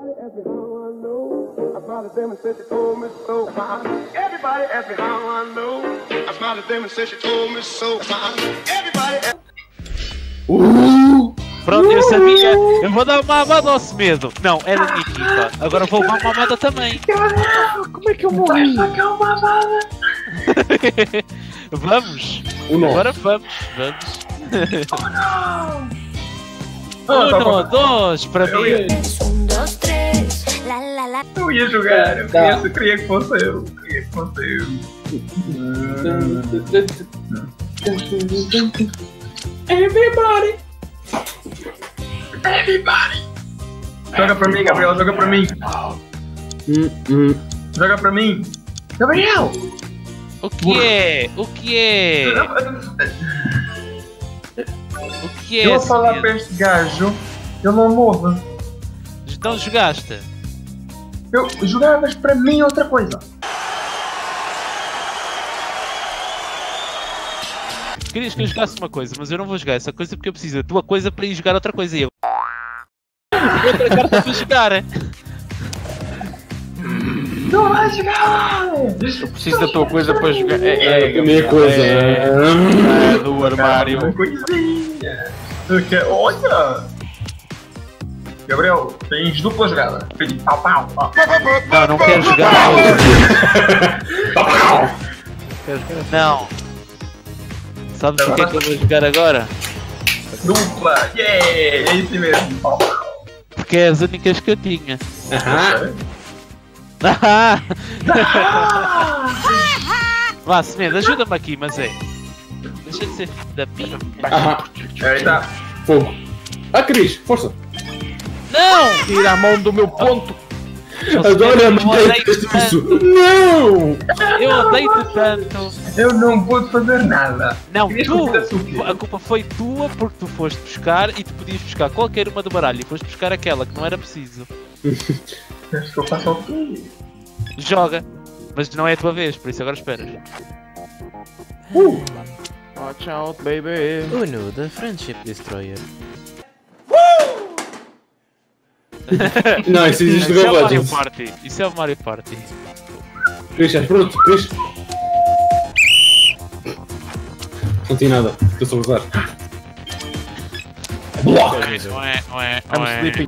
ask me how I know. I smiled at them and said she told me so. Everybody asked me how I know. I smiled at them and said she told me so. Everybody asked Pronto, eu sabia. Eu vou dar uma amada ao Semedo. Não, é da minha equipa. Agora vou levar uma amada também. Como é que eu morri? Vamos. Agora vamos. Dois, para mim. Eu ia jogar, eu queria que fosse eu. Everybody! Joga pra mim, Gabriel, joga pra mim! Joga pra mim! Gabriel! O que é? O que é? Eu vou falar pra este gajo, ele não morre. Então jogaste? Eu jogavas para mim outra coisa. Querias que eu jogasse uma coisa, mas eu não vou jogar essa coisa porque eu preciso da tua coisa para ir jogar outra coisa e eu. Outra carta para jogar, é? Não vai jogar! Eu preciso da tua coisa para jogar. É a minha coisa. É do armário. Uma coisinha. Olha! Gabriel, tens dupla jogada. Pau. Não quero jogar. Não. Sabes o que é que eu vou jogar agora? Dupla! Yeah! É isso mesmo. Porque é as únicas que eu tinha. Vá, Semedo, ajuda-me aqui, mas é. Deixa de ser da pinha. Aí tá. Fogo. Cris, força. Não! Tira a mão do meu ponto. Agora me isso. Não! Eu odeio-te tanto. Eu não pude fazer nada. Não, Querias tu! que eu fizesse o quê? A culpa foi tua porque tu foste buscar e tu podias buscar qualquer uma do baralho e foste buscar aquela que não era preciso. Queres que eu faça o quê? Joga! Mas não é a tua vez, por isso agora esperas. Watch out, baby. Uno, the Friendship Destroyer. Não, isso existe Isso é no o Mario Legends. Party. Isso é o Mario Party. Cris, estás pronto? Cris? Não tinha nada, eu sou usar. I'm sleeping.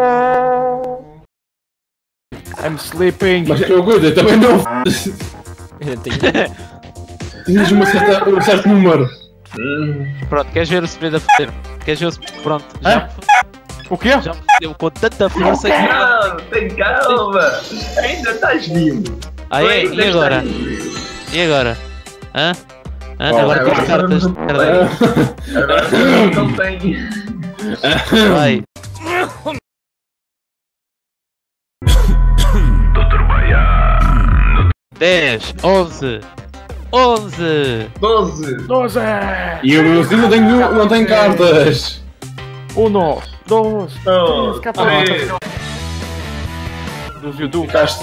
I'm sleeping. Mas que eu cuido, eu também não. Eu tenho... Tinhas um certo número. Pronto, queres ver o Semedo a foder? Queres ver o Semedo? Pronto, já O quê? me fodeu com tanta força que... Calma, tem calma. Ainda estás vivo. Ah é? Ainda E agora? estás vivo. E agora? Hã? Oh, Agora agora tens cartas de perder. Agora não tenho. Vai. Dez, 11, 12. 12. E o meu filho não tem cartas. 1, 2, 3. 3. Do YouTube. Ficaste.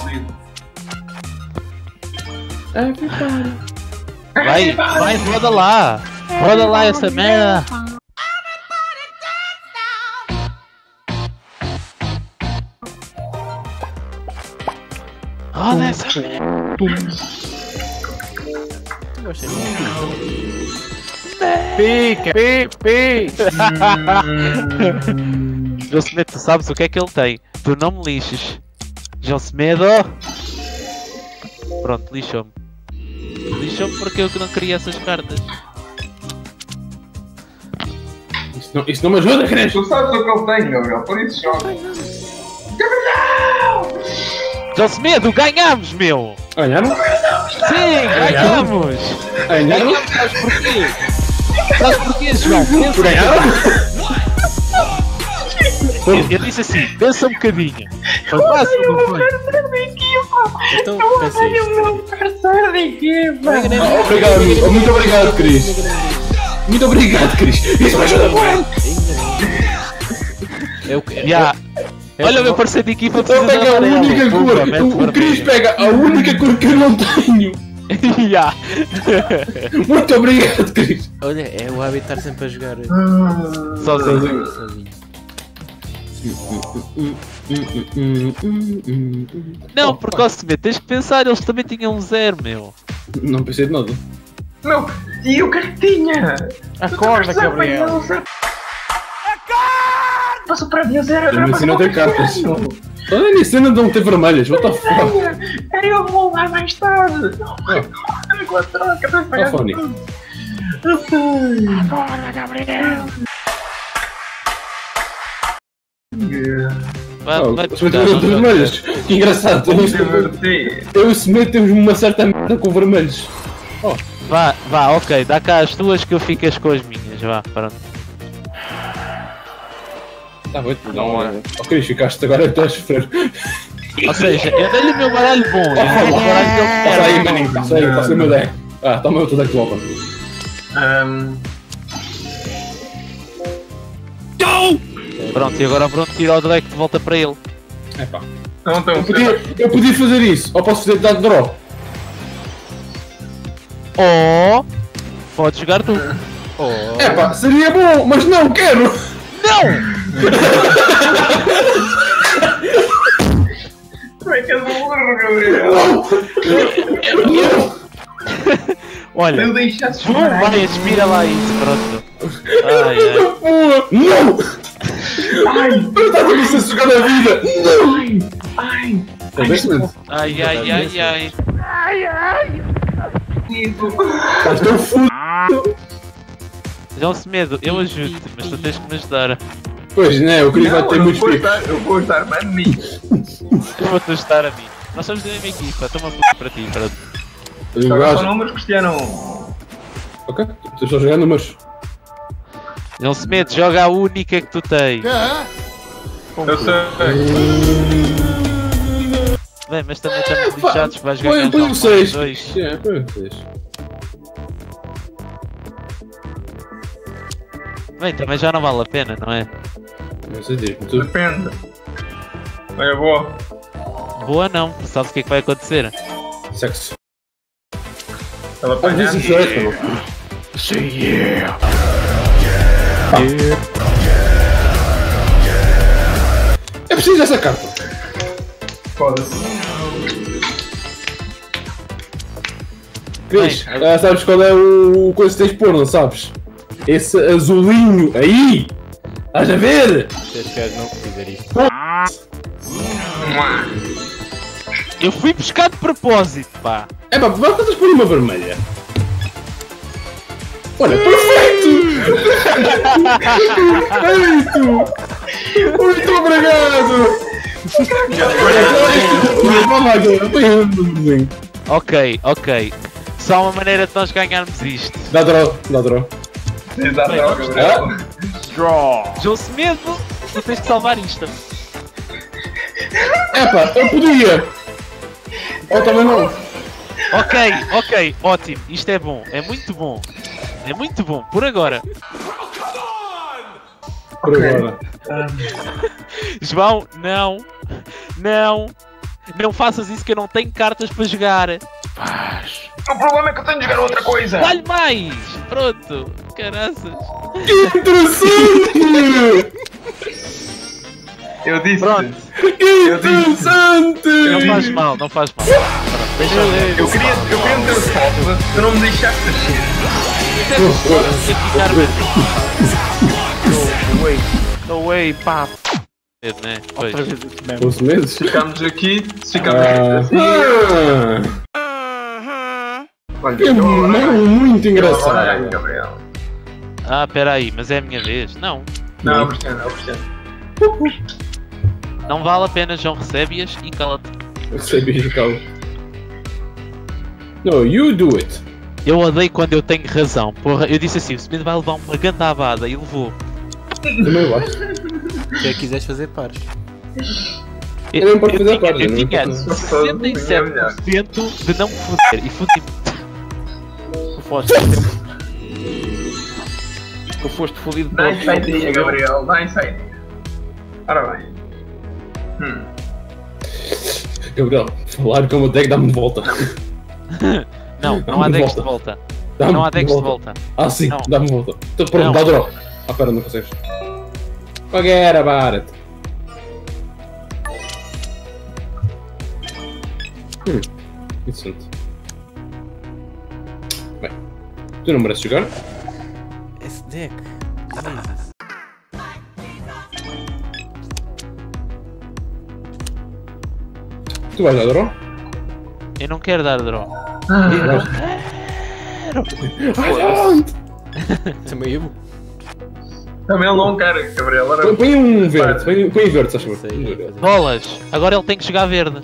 vai, roda lá essa merda. Roda essa merda. Pique. João Semedo, tu sabes o que é que ele tem? Tu não me lixes. João Semedo. Pronto, lixou-me. Lixou-me porque eu que não queria essas cartas. Isso não me ajuda, Cris. Tu sabes o que ele tem, Gabriel, por isso joga. João Semedo, ganhamos, meu! Ganharam? Sim, ganhamos! Ganharam? Ganhamos, sabes porquê? Sabes porquê, João? Pensa Ganharam? Eu disse assim, pensa um bocadinho. Foi fácil, não foi? Então, pensei. Obrigado, amigo. Muito obrigado, Cris. Muito obrigado, Cris. Isso me ajuda muito. Yeah. Olha o meu parceiro de equipa Ele pega a única cor. O Cris pega a única cor que eu não tenho. Yeah. Muito obrigado, Cris. Olha, é o hábito estar sempre a jogar Sozinho. sozinho. Não, porque ao Semedo, tens que pensar, eles também tinham um 0, meu. Não pensei de nada. Meu, e o que é que tinha? Acorda, Gabriel. Passou para mim o 0, agora Mas assim não tem cartas. Olha, nisso ainda não tem vermelhas, what the fuck? Era eu vou lá mais tarde. Com a troca, vai pagar Fone. tudo. Acorda, Gabriel. Vai Os vermelhos. Que engraçado. Eu e o Semedo temos uma certa merda com vermelhos. Vá, ok, dá cá as tuas que eu ficas com as minhas, vá, pronto. Tá bem, não, ó Cris, ficaste agora a sofrer. Ou seja, eu dei-lhe o meu baralho bom, eu dei-lhe o baralho que ele Passa aí, quer. maninho, passa aí, passa o meu deck. Toma outro deck de volta. Pronto, e agora pronto, tira o deck de volta para ele. Epá. Não tem um Eu podia fazer isso, ou posso fazer dar draw. Ou pode jogar tu. Epá, seria bom, mas não quero! Não! Como é que és um burro, Gabriel? Olha, Eu deixaste João vai, aspira lá isso, pronto. Ai, Não! Ai, Eu estava a ser jogado a vida! ai, ai. Estás tão fudido! João Semedo, eu ajudo-te, mas tu tens que me ajudar. Pois, né, o Cris vai ter muitos picos. Eu vou estar mais mim. Eu vou-te ajudar a mim. Nós somos da mesma equipa, toma puto para ti, pronto. São números, Cristiano. Ok, estou só jogando números. João Semedo, joga a única que tu tens. Eu sei. Bem, mas também estamos lixados que vais ganhar Põe um 6. dois. Põe um 6. Bem, também já não vale a pena, não é? Não sei dizer, tu. Depende. Olha, boa. Boa não, sabes o que é que vai acontecer? Sexo. Ela Às vezes isso é, não. É preciso dessa carta. Foda-se. Cris, Bem, sabes qual é o coisa que tens de pôr, não sabes? Esse azulinho aí! Estás a ver? Se este gajo não fizer isto. Eu fui buscar de propósito, pá. É pá, vai tentas pôr uma vermelha. Olha, perfeito! Perfeito! Muito obrigado! Ok. Só uma maneira de nós ganharmos isto. Dá draw. Exato, Gabriel. Draw. João Semedo, tu tens de salvar isto. Epá, eu podia! Ou também não. Ok, ótimo. Isto é bom, é muito bom. É muito bom, por agora. Por agora. João, não faças isso que eu não tenho cartas para jogar. O problema é que eu tenho de jogar outra coisa. Dá-lhe mais! Pronto, caraças. Que interessante! Eu disse. Pronto. Que interessante! Não faz mal. Pronto, deixa eu ver. Eu queria meter foto, tu não me deixaste No way, pá. Né? Pois. Outra vez isso mesmo. Os meses? Ficamos aqui, ficamos aqui. Olha, Que muito engraçado. Gabriel. Ah, peraí, mas é a minha vez? Não. Não, Cristiano. Não vale a pena, João, recebe-as e cala-te. Sabia, calma. No, you do it. Eu odeio quando eu tenho razão. Porra, eu disse assim, o Smith vai levar uma gandabada e levou. Também gosto. Se é que quiseres fazer pares. Eu não posso fazer parte, Eu não tinha posso. 67% de não me foder e fodi-me. Tu foste fodido Dá por insight, Gabriel, dá insight. Ora bem. Gabriel, falar com o deck dá-me de volta. Não há decks de volta. Não há decks de volta. Ah, sim, Não. dá-me de volta. Então, pronto, Não. dá draw. Ah, pera, não consegues. Forget about it. Interessante. Bem, tu não mereces jogar? Esse deck. Jesus. Tu vais dar draw? Eu não quero dar draw. Também eu. Também ele não quer, Gabriel. Põe um verde, põe verde, se achas? Sei. Bolas! Agora ele tem que jogar verde.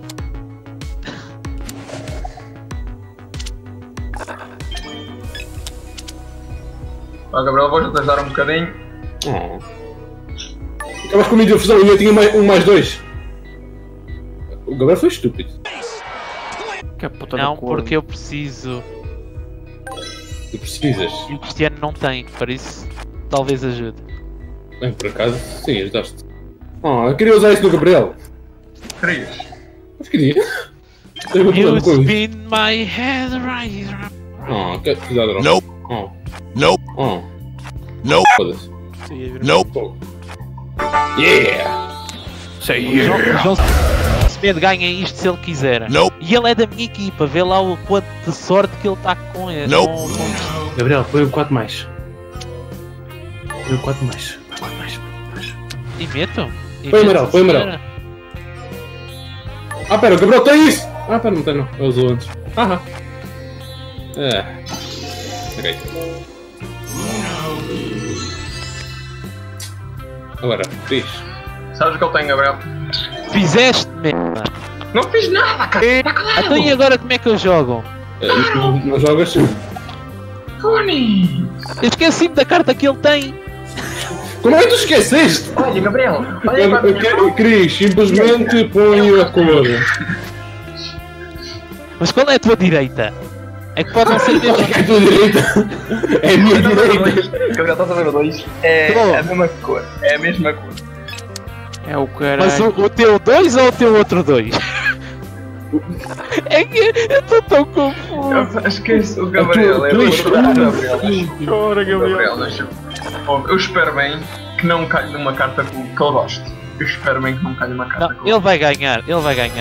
Ó, Gabriel, vou-te ajudar um bocadinho. Oh. Acabas comigo de fusão e eu tinha mais 2. O Gabriel foi estúpido. Que a puta Não, da cor. porque eu preciso. Tu precisas. E o Cristiano não tem, por isso talvez ajude. Bem, por acaso, sim, ajudaste. Oh, eu queria usar isso no Gabriel. Querias? Mas queria. Tenho um You problema com isso. spin my head right. Oh, quero precisar de draw. Nope. Oh. Nope. Oh. Nope. Foda-se. Nope. Yeah! Say O João yeah. Semedo ganha isto se ele quiser. Nope. E ele é da minha equipa, vê lá o quanto de sorte que ele está com ele. Nope. Gabriel, põe o 4 mais. Põe o 4 mais. 4 mais. E meto? E Põe meto, amarelo, põe amarelo. senhora. Ah, pera, o Gabriel tem isso! Ah, pera, não tem não. Eu usou antes. Aham. É. Ok. Agora, Cris. Sabes o que eu tenho, Gabriel? Fizeste merda. Não fiz nada, cara. Está calado. Então e agora como é que eu jogo? Não jogas? Tony! Eu esqueci-me da carta que ele tem. Como é que tu esqueceste? Olha, Gabriel. Olha para a minha mão. Cris, simplesmente põe a cor. Mas qual é a tua direita? É que pode não ser mesmo. É a tua direita. É a minha direita. Gabriel, estás a ver o 2? É Tô. a mesma cor. É a mesma cor. É o Mas caralho. o teu 2 ou o teu outro 2? É que eu estou tão confuso. Esquece, o Gabriel é Cris, o Gabriel. Chora, Gabriel, deixa-me. Eu espero bem que não calhe numa carta que eu gosto. Eu espero bem que não calhe numa carta Não, que eu ele vai ganhar, ele vai ganhar.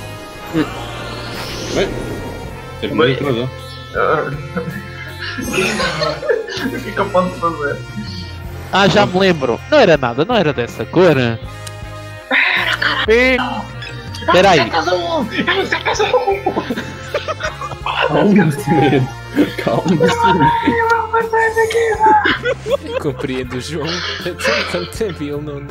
Bem, sempre mais razão. gosto. O que é que eu posso fazer? Ah, já me lembro. Não era nada, não era dessa cor. Espera aí. Calma-se, medo. Calma-se. Compreendo o João. Tanto tempo e ele não.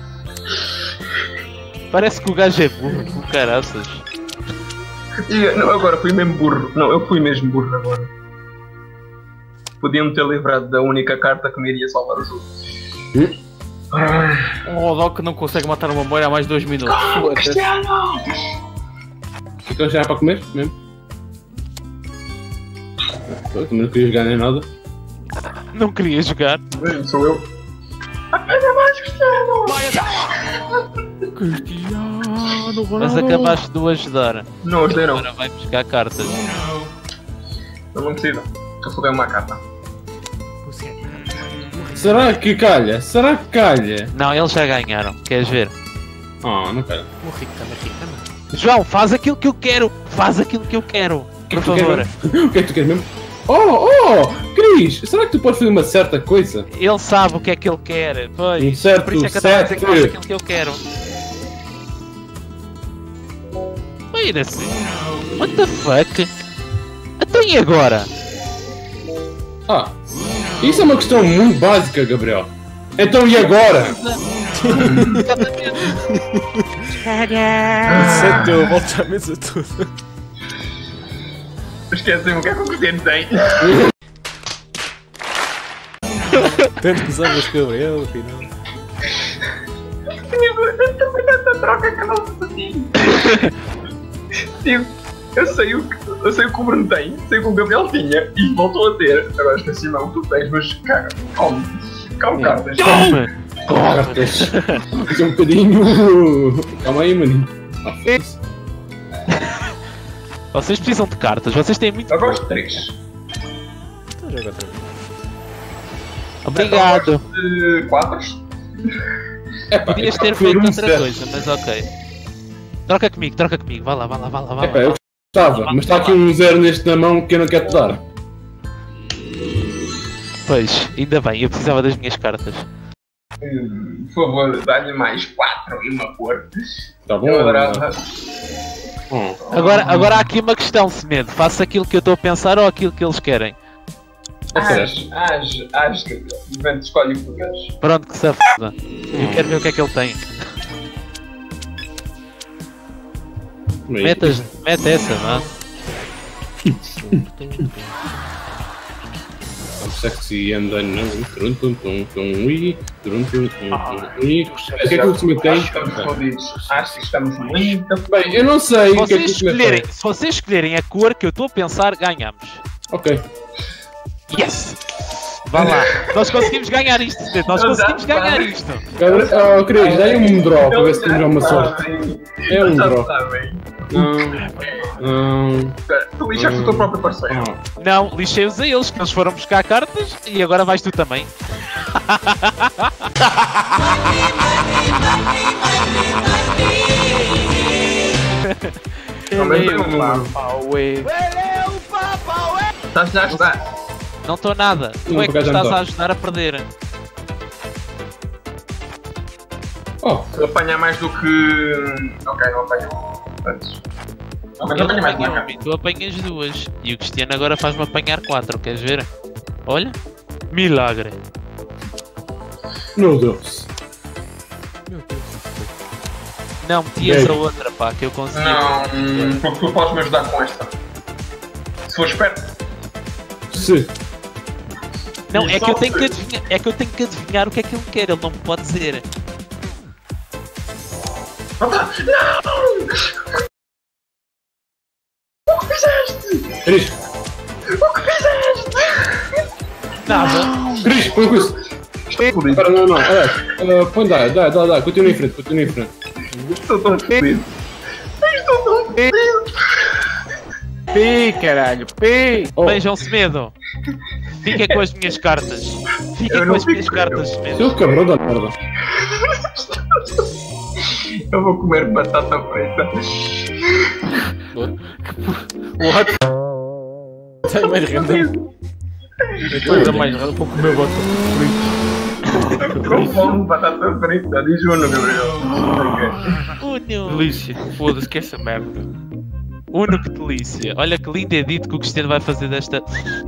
Parece que o gajo é burro, com caraças. Não, agora fui mesmo burro. Não, eu fui mesmo burro agora. Podiam-me ter livrado da única carta que me iria salvar o jogo. Um Rodok não consegue matar uma moira há mais de 2 minutos. Cristiano! Então já é para comer mesmo? Eu também não queria jogar nem nada. Não queria jogar. Sou eu. Apenas mais Cristiano! Cristiano Ronaldo. Mas acabaste de o ajudar. Não os deram. Agora vai buscar cartas. Eu não preciso. Eu só tenho uma carta. Será que calha? Será que calha? Não, eles já ganharam. Queres ver? Oh, não calha. Morri, cama. João, faz aquilo que eu quero. Faz aquilo que eu quero. Por favor. O que é que tu queres mesmo? Oh, Cris, será que tu podes fazer uma certa coisa? Ele sabe o que é que ele quer. Pois. Um certo Por isso é que eu estava a dizer que faz set. aquilo que eu quero. Wait a second. What the fuck? Então e agora? Ah, isso é uma questão muito básica, Gabriel. Então e agora? Sentou, volta à mesa toda. Esqueci-me o que é que o Cristiano tem. Tanto que usavas Gabriel, afinal. Também tanta troca que eu não percebi. Tipo, eu sei o que o Bruno tem, sei o que o Gabriel tinha e voltou a ter. Agora esqueci não, tu tens, mas caga, calma cartas. Cartas. Isso é um bocadinho. Calma aí, maninho. Ah, foda-se. Vocês precisam de cartas, vocês têm muito. Eu gosto de 3. Então joga outra vez. Obrigado. 4? É pá, Podias ter foi feito um outra set. coisa, mas ok. Troca comigo, vai lá. É pá, eu Estava, mas está aqui um 0 neste na mão que eu não quero te dar. Pois, ainda bem, eu precisava das minhas cartas. Por favor, dá-lhe mais 4 e uma cor. Tá bom? Eu adorava. Agora há aqui uma questão, Semedo. Faço aquilo que eu estou a pensar ou aquilo que eles querem? Age, Vente, escolhe o que tu queres. Pronto, que se foda. Eu quero ver o que é que ele tem. Mete essa, não é? Sexy and unknown. O que é que o Semedo tem? Acho que estamos fodidos. Acho que estamos muito. Bem, eu não sei o que é que o Semedo tem. Se vocês escolherem a cor que eu estou a pensar, ganhamos. Ok. Yes! Vá lá, nós conseguimos ganhar isto, Semedo. Nós conseguimos ganhar isto. Oh, Cris, dá-lhe um draw para ver se temos uma sorte. É um draw. Tu lixaste o teu próprio parceiro. Não, lixei-os a eles, que eles foram buscar cartas e agora vais tu também. Estás a ajudar? Não estou nada. Como é que tu estás a ajudar a perder? Oh, Se eu apanhar mais do que. Ok, não apanho. Antes. Não, mas eu apanho mais de uma carta. Tu apanhas duas e o Cristiano agora faz-me apanhar 4, queres ver? Olha, milagre. meu Deus. Não, metias a outra, pá, que eu consegui. Não, porque tu podes me ajudar com esta. Se for esperto. Se. Não, é que eu tenho que adivinhar, o que é que ele quer, ele não me pode dizer. Não! O que fizeste? Cris, O que fizeste? Nada. Cris, põe com isso. Espera, não. Olha, põe, dá. Continua em frente. Estou tão feliz. Estou tão feliz. Pi, caralho, pi! Oh, Bem, João Semedo, fica com as minhas cartas. Fica com as minhas cartas, Semedo. seu cabrão da merda. Eu vou comer batata frita. What? Tem mais random. Ainda mais raro, vou comer batata frita. Com fome de batata frita. Diz Uno, Gabriel. Uno. Delícia, foda-se que essa merda. Uno, que delícia. Olha que lindo edito que o Cristiano vai fazer desta...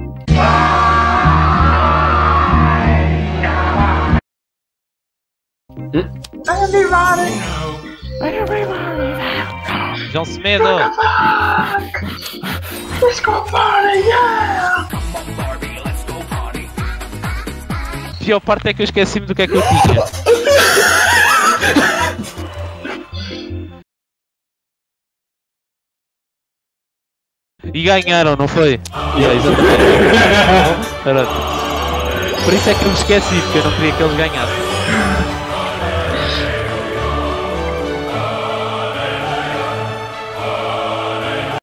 João Semedo. Let's go party, yeah! A pior parte é que eu esqueci-me do que é que eu tinha. E ganharam, não foi? Exatamente. Pronto. Por isso é que eu me esqueci, porque eu não queria que eles ganhassem.